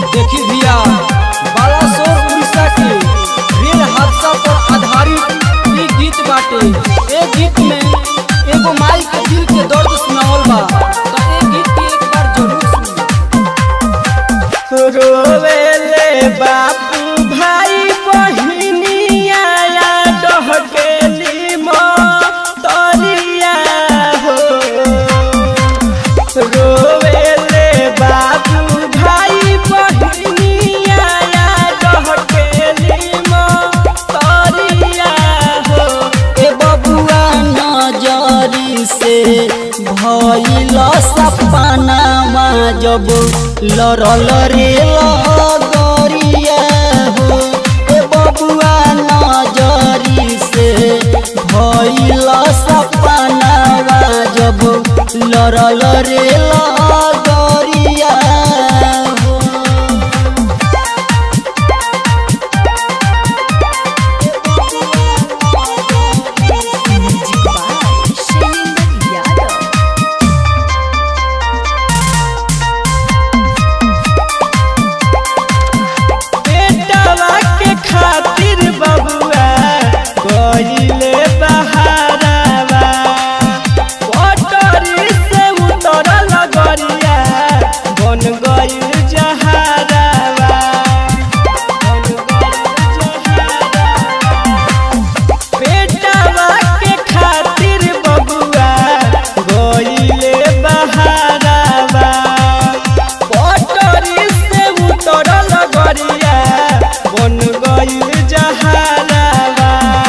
देखी भैया बालासोर उड़ीसा के रेल हादसा पर आधारित ये गीत बाटे। ए गीत में एगो माई के दिल के दर्द सुनावल बा, तो ए गीत के एक बार जरूर सुनी। रोवेले बापू भाई बहिनिया डहकेली मोतरिया हो। रोवेले बापू भाई बहिनिया डहकेली मोतरिया हो। ए बबुआ नजरी से भइल सपनावा जब लरल रे लगरिया हो। ए बबुआ नजरी से भइल सपनावा जब लरल रे लगरिया हो। बेटवा के खातिर बबुआ गइले बहारावा। पटरी से उतरल गरिया बन गइल जहारावा। बेटवा के खातिर बबुआ गइले बहारावा। पटरी से उतरल गरिया बन गइल जहारावा।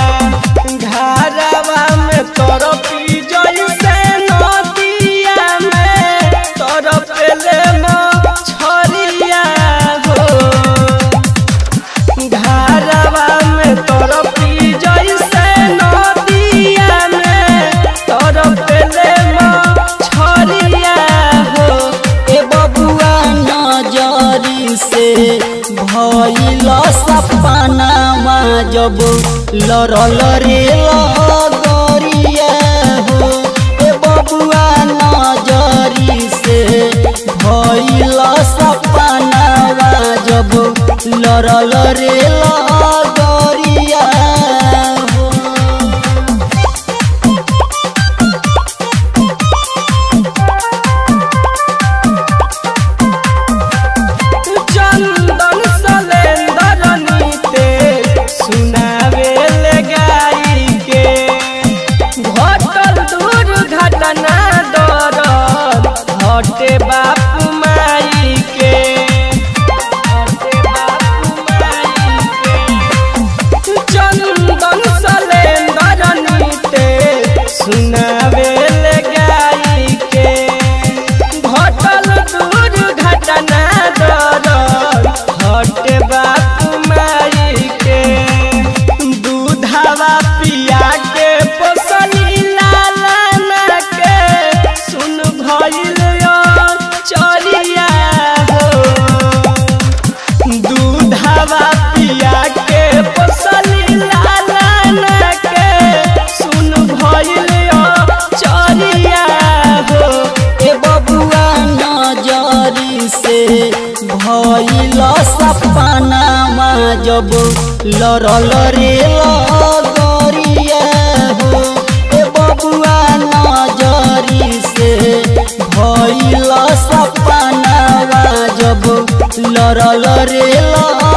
घारावा में तरपी जइसे नदिया में तरपेले मछरिया हो। घारावा में तरपी जइसे नदिया में तरपेले मछरिया हो। ए बबुआ नजरी से भइल सपनावा जब लरल रे लगरिया हो। ए बबुआ नजरी से भइल सपनावा जब लरल रे लगरिया हो। चंदन सलेंदर नीते सुनावेले गाई के घटल दुर्घटना दरद हटे बापू माई के। चंदन सलेंदर नीते सुनावेले गाई के घटल दुर्घटना दरद हटे बापू माई के। दूधवा पिया के पोसनी लालना के सुन भइल चरिया हो। दूधवा पिया के पोसनी लालना के सुन भइल चरिया हो। ए बबुआ नजरी से भइल सपनावा जब लरल रे लगरिया हो। ए बबुआ नजरी से भइल सपनावा जब लरल रे